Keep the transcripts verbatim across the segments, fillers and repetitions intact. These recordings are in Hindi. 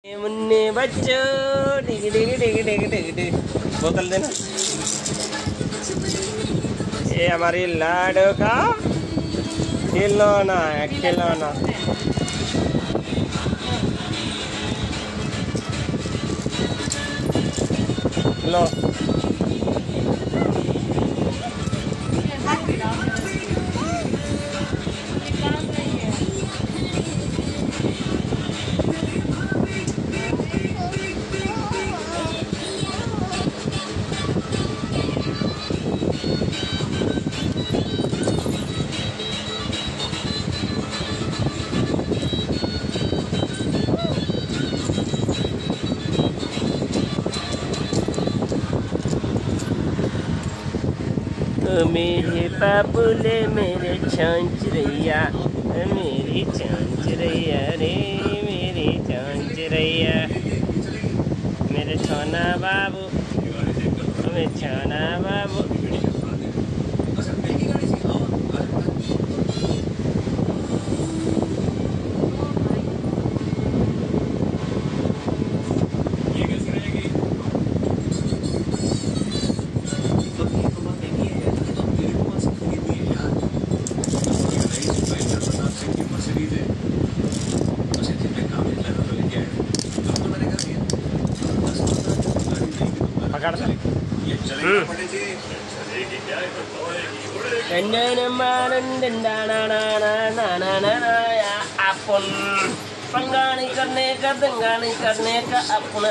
मुन्ने बच्चों डिग डिग डिग डिग डिग डिग बोतल देना। ये हमारी लाडो का खिलौना है, खिलौना। लो मेरे बाबूले मेरे छांच रैया, मेरी छांच रैया रे, मेरी छांच रैया, मेरे छोना बाबू, मेरे छोना बाबू। अपन पंगानी करने का दंगानी करने का अपना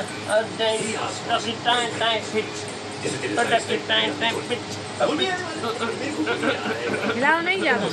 हिलाओ नहीं जाना।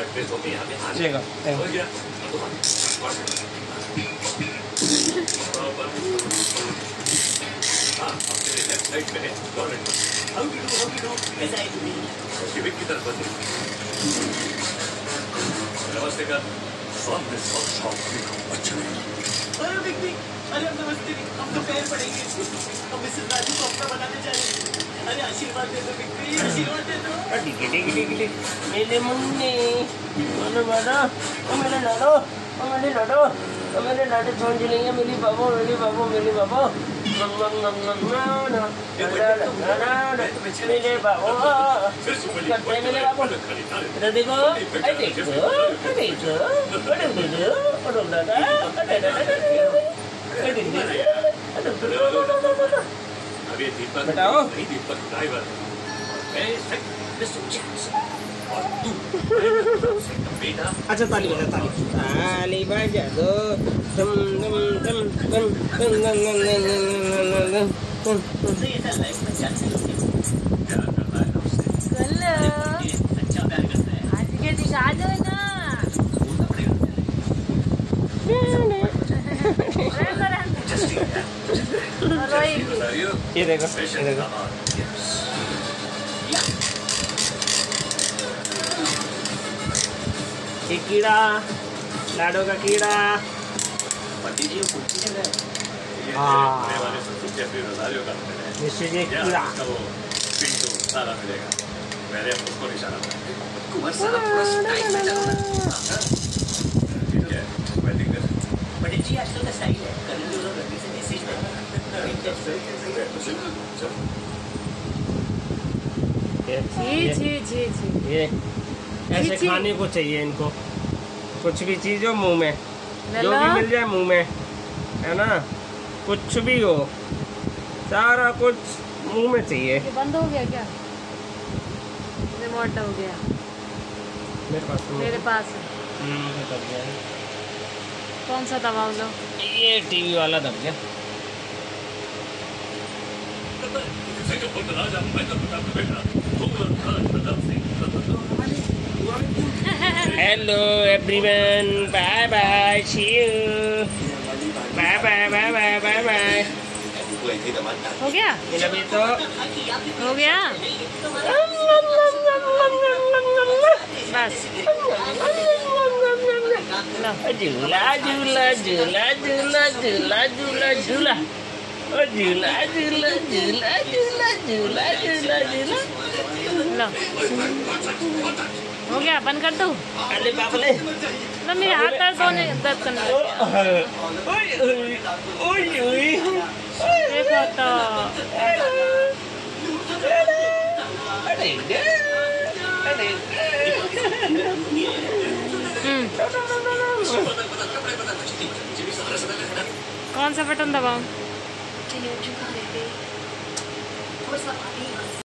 नमस्ते कर सामने सब शॉप में अच्छा नहीं। अरे बिग बिग, अरे हम नमस्ते हम तो पैर पड़ेंगे। हम मिसेस राजू को अपना बनाने जा रहे हैं। अरे आशीर्वाद दे दो बिग बिग, आशीर्वाद दे दो। डिग डिग डिग डिग मेरे मुन्ने, मेरे बड़ा, मेरे लाडो, मेरे लाडो, मेरे लाडो छोड़ लेंगे। मेरी बाबू, मेरी बाबू, मेरी बाबू। मेरे बाबू करते मेरे बाबू। इधर देखो, अरे देखो, अरे देखो, अरे देखो, अरे दादा, अरे दादा, अरे दादा। अभी दीपक बताओ। नहीं, दीपक ड्राइवर मैं मिस्टर जैक्सन और तू बेटा। अच्छा ताली बजा, ताली ताली बजा दो। दम दम दम दम दम दम दम दम। ऐसा लाइफ में क्या प्यार करता है ना उससे। हेलो, अच्छा प्यार करता है। आज के दिखा दो ना। बोलना पड़ेगा ये देखो, ये देखो। ये कीड़ा, लाडो का कीड़ा। पति जी कुछ नहीं है। हाँ। ये वाले सब जैसे रोजारियो करते हैं। निश्चय ये क्या कीड़ा। उसका वो पिंटू सारा मिलेगा। मैंने उसको निशाना बनाया। कुमार सारा पूरा स्टाइल में चल रहा है। ठीक है, वेडिंग में। बट जी आजकल का स्टाइल है। कल जो लोग रखी से मैसेज में ये छी छी छी छी। ये ऐसे छी। खाने को चाहिए इनको। कुछ भी चीज हो मुंह में, जो लल्ला। भी मिल जाए मुंह में, है ना। कुछ भी हो, सारा कुछ मुंह में चाहिए। ये बंद हो गया क्या? रिमोट हो गया मेरे पास तो मेरे पास है। हम्म, मुझे दब गया है। कौन सा दबाव लो? ये टीवी वाला दब गया। Hello everyone, bye bye, see you, bye bye bye bye bye bye. हो गया? मिला भी तो हो गया बस। लो। झूला झूला झूला झूला झूला झूला झूला। ओ झूला झूला झूला झूला झूला झूला झूला लो हो गया, बंद कर दूँ? अरे बाप रे लो मेरे हाथ दर्द होने दर्द करने लग गया। ओए ओए ओए ओए देखो तो अरे अरे हम्म कौन सा बटन दबाऊं?